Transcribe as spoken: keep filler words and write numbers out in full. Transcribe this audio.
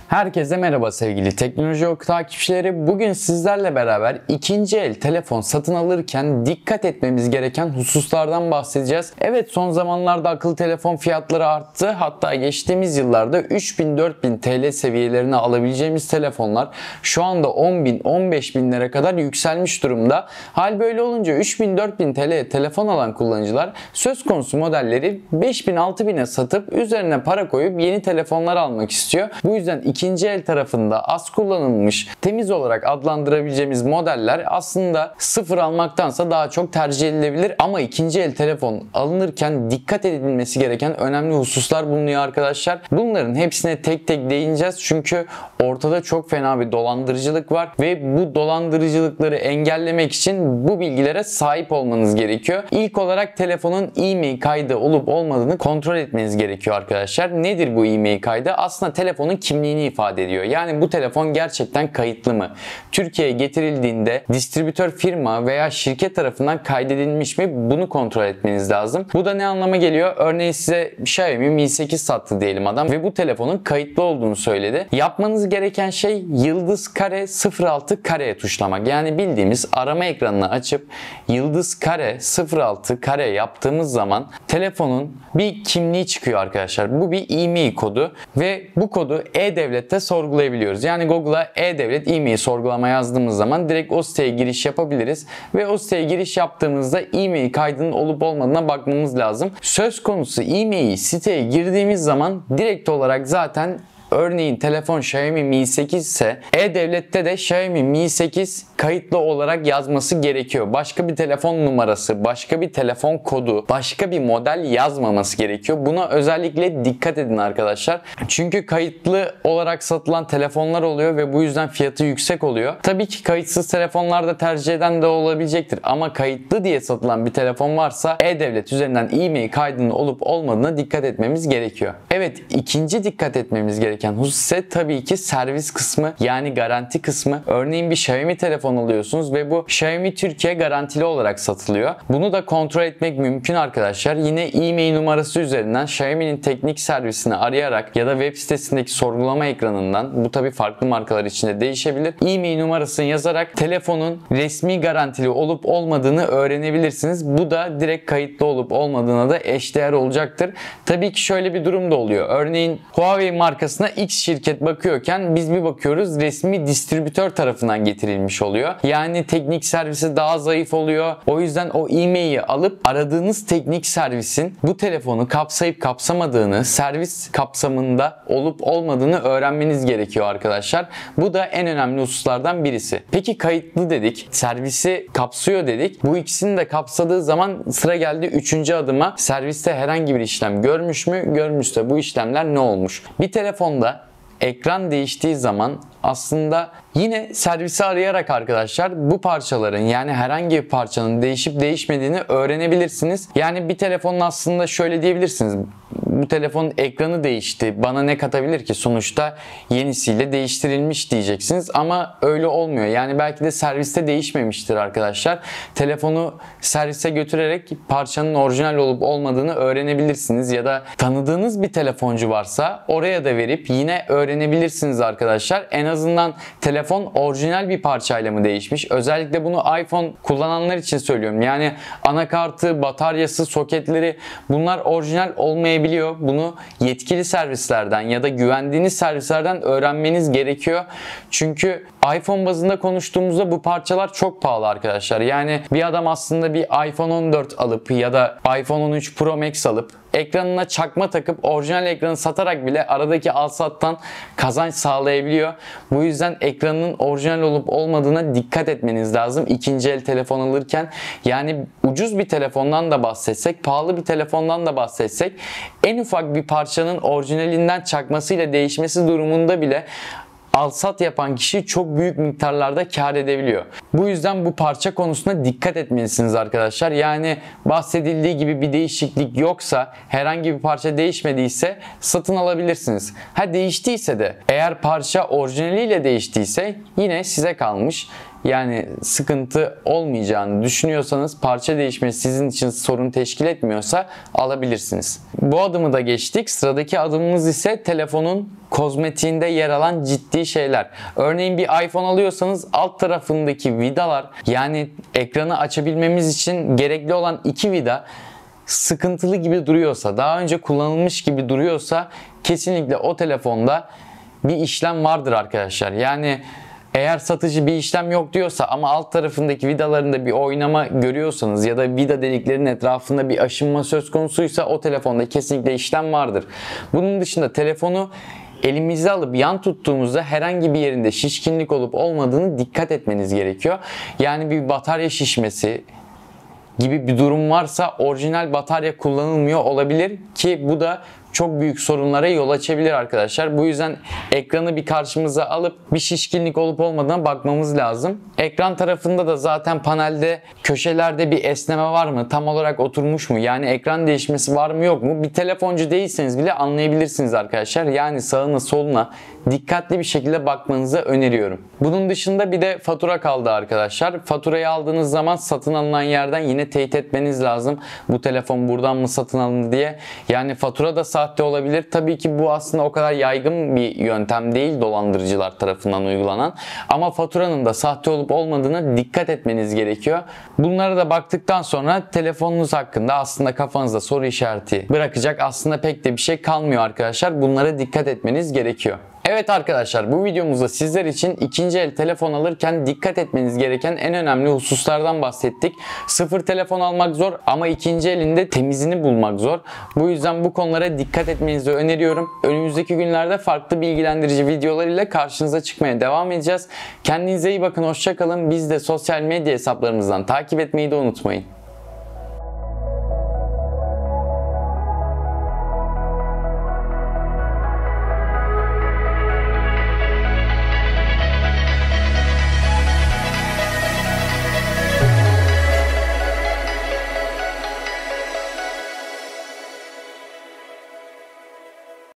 Herkese merhaba sevgili Teknoloji Oku takipçileri. Bugün sizlerle beraber ikinci el telefon satın alırken dikkat etmemiz gereken hususlardan bahsedeceğiz. Evet, son zamanlarda akıllı telefon fiyatları arttı. Hatta geçtiğimiz yıllarda üç bin dört bin T L seviyelerine alabileceğimiz telefonlar şu anda on bin on beş binlere kadar yükselmiş durumda. Hal böyle olunca üç bin dört bin T L'ye telefon alan kullanıcılar söz konusu modelleri beş bin altı bine satıp üzerine para koyup yeni telefonlar almak istiyor. Bu yüzden İkinci el tarafında az kullanılmış, temiz olarak adlandırabileceğimiz modeller aslında sıfır almaktansa daha çok tercih edilebilir. Ama ikinci el telefon alınırken dikkat edilmesi gereken önemli hususlar bulunuyor arkadaşlar. Bunların hepsine tek tek değineceğiz. Çünkü ortada çok fena bir dolandırıcılık var ve bu dolandırıcılıkları engellemek için bu bilgilere sahip olmanız gerekiyor. İlk olarak telefonun e-mail kaydı olup olmadığını kontrol etmeniz gerekiyor arkadaşlar. Nedir bu e-mail kaydı? Aslında telefonun kimliğini ifade ediyor. Yani bu telefon gerçekten kayıtlı mı? Türkiye'ye getirildiğinde distribütör firma veya şirket tarafından kaydedilmiş mi? Bunu kontrol etmeniz lazım. Bu da ne anlama geliyor? Örneğin size Xiaomi Mi sekiz sattı diyelim adam ve bu telefonun kayıtlı olduğunu söyledi. Yapmanız gereken şey yıldız kare sıfır altı kareye tuşlamak. Yani bildiğimiz arama ekranını açıp yıldız kare sıfır altı kare yaptığımız zaman telefonun bir kimliği çıkıyor arkadaşlar. Bu bir e-mail kodu ve bu kodu E-Devlet'te sorgulayabiliyoruz. Yani Google'a E-Devlet e-mail sorgulama yazdığımız zaman direkt o siteye giriş yapabiliriz ve o siteye giriş yaptığımızda e-mail kaydının olup olmadığına bakmamız lazım. Söz konusu e-mail siteye girdiğimiz zaman direkt olarak zaten örneğin telefon Xiaomi Mi sekiz ise E-Devlet'te de Xiaomi Mi sekiz kayıtlı olarak yazması gerekiyor. Başka bir telefon numarası, başka bir telefon kodu, başka bir model yazmaması gerekiyor. Buna özellikle dikkat edin arkadaşlar. Çünkü kayıtlı olarak satılan telefonlar oluyor ve bu yüzden fiyatı yüksek oluyor. Tabii ki kayıtsız telefonlarda tercih eden de olabilecektir. Ama kayıtlı diye satılan bir telefon varsa E-Devlet üzerinden e-mail kaydının olup olmadığına dikkat etmemiz gerekiyor. Evet, ikinci dikkat etmemiz gereken husus ise tabii ki servis kısmı, yani garanti kısmı. Örneğin bir Xiaomi telefon alıyorsunuz ve bu Xiaomi Türkiye garantili olarak satılıyor. Bunu da kontrol etmek mümkün arkadaşlar. Yine e-mail numarası üzerinden Xiaomi'nin teknik servisini arayarak ya da web sitesindeki sorgulama ekranından, bu tabii farklı markalar için de değişebilir, e-mail numarasını yazarak telefonun resmi garantili olup olmadığını öğrenebilirsiniz. Bu da direkt kayıtlı olup olmadığına da eşdeğer olacaktır. Tabii ki şöyle bir durum da oluyor. Örneğin Huawei markasına X şirket bakıyorken biz bir bakıyoruz resmi distribütör tarafından getirilmiş oluyor. Yani teknik servisi daha zayıf oluyor. O yüzden o e-maili alıp aradığınız teknik servisin bu telefonu kapsayıp kapsamadığını, servis kapsamında olup olmadığını öğrenmeniz gerekiyor arkadaşlar. Bu da en önemli hususlardan birisi. Peki kayıtlı dedik, servisi kapsıyor dedik. Bu ikisini de kapsadığı zaman sıra geldi üçüncü adıma. Serviste herhangi bir işlem görmüş mü? Görmüşse bu işlemler ne olmuş? Bir telefonda ekran değiştiği zaman aslında yine servisi arayarak arkadaşlar bu parçaların, yani herhangi bir parçanın değişip değişmediğini öğrenebilirsiniz. Yani bir telefonun aslında şöyle diyebilirsiniz: bu telefonun ekranı değişti, bana ne katabilir ki, sonuçta yenisiyle değiştirilmiş diyeceksiniz ama öyle olmuyor. Yani belki de serviste değişmemiştir arkadaşlar. Telefonu servise götürerek parçanın orijinal olup olmadığını öğrenebilirsiniz ya da tanıdığınız bir telefoncu varsa oraya da verip yine öğrenebilirsiniz arkadaşlar. En azından telefon orijinal bir parçayla mı değişmiş? Özellikle bunu iPhone kullananlar için söylüyorum. Yani anakartı, bataryası, soketleri, bunlar orijinal olmayabiliyor. Bunu yetkili servislerden ya da güvendiğiniz servislerden öğrenmeniz gerekiyor. Çünkü iPhone bazında konuştuğumuzda bu parçalar çok pahalı arkadaşlar. Yani bir adam aslında bir iPhone on dört alıp ya da iPhone on üç Pro Max alıp ekranına çakma takıp orijinal ekranı satarak bile aradaki al-sattan kazanç sağlayabiliyor. Bu yüzden ekranın orijinal olup olmadığına dikkat etmeniz lazım ikinci el telefon alırken. Yani ucuz bir telefondan da bahsetsek, pahalı bir telefondan da bahsetsek, en ufak bir parçanın orijinalinden çakmasıyla değişmesi durumunda bile alsat yapan kişi çok büyük miktarlarda kar edebiliyor. Bu yüzden bu parça konusunda dikkat etmelisiniz arkadaşlar. Yani bahsedildiği gibi bir değişiklik yoksa, herhangi bir parça değişmediyse satın alabilirsiniz. Ha değiştiyse de, eğer parça orijinaliyle değiştiyse yine size kalmış. yani sıkıntı olmayacağını düşünüyorsanız, parça değişmesi sizin için sorun teşkil etmiyorsa alabilirsiniz. Bu adımı da geçtik. Sıradaki adımımız ise telefonun kozmetiğinde yer alan ciddi şeyler. Örneğin bir iPhone alıyorsanız alt tarafındaki vidalar, yani ekranı açabilmemiz için gerekli olan iki vida sıkıntılı gibi duruyorsa, daha önce kullanılmış gibi duruyorsa kesinlikle o telefonda bir işlem vardır arkadaşlar. Yani eğer satıcı bir işlem yok diyorsa ama alt tarafındaki vidalarında bir oynama görüyorsanız ya da vida deliklerinin etrafında bir aşınma söz konusuysa o telefonda kesinlikle işlem vardır. Bunun dışında telefonu elimize alıp yan tuttuğumuzda herhangi bir yerinde şişkinlik olup olmadığını dikkat etmeniz gerekiyor. Yani bir batarya şişmesi gibi bir durum varsa orijinal batarya kullanılmıyor olabilir ki bu da çok büyük sorunlara yol açabilir arkadaşlar. Bu yüzden ekranı bir karşımıza alıp bir şişkinlik olup olmadığına bakmamız lazım. Ekran tarafında da zaten panelde köşelerde bir esneme var mı? Tam olarak oturmuş mu? Yani ekran değişmesi var mı yok mu? Bir telefoncu değilseniz bile anlayabilirsiniz arkadaşlar. Yani sağına soluna dikkatli bir şekilde bakmanızı öneriyorum. Bunun dışında bir de fatura kaldı arkadaşlar. Faturayı aldığınız zaman satın alınan yerden yine teyit etmeniz lazım. Bu telefon buradan mı satın alındı diye. Yani fatura da sahte olabilir. Tabii ki bu aslında o kadar yaygın bir yöntem değil dolandırıcılar tarafından uygulanan. Ama faturanın da sahte olup olmadığına dikkat etmeniz gerekiyor. Bunlara da baktıktan sonra telefonunuz hakkında aslında kafanızda soru işareti bırakacak aslında pek de bir şey kalmıyor arkadaşlar. Bunlara dikkat etmeniz gerekiyor. Evet arkadaşlar, bu videomuzda sizler için ikinci el telefon alırken dikkat etmeniz gereken en önemli hususlardan bahsettik. Sıfır telefon almak zor ama ikinci elinde temizini bulmak zor. Bu yüzden bu konulara dikkat etmenizi öneriyorum. Önümüzdeki günlerde farklı bilgilendirici videolar ile karşınıza çıkmaya devam edeceğiz. Kendinize iyi bakın, hoşça kalın. Biz de sosyal medya hesaplarımızdan takip etmeyi de unutmayın.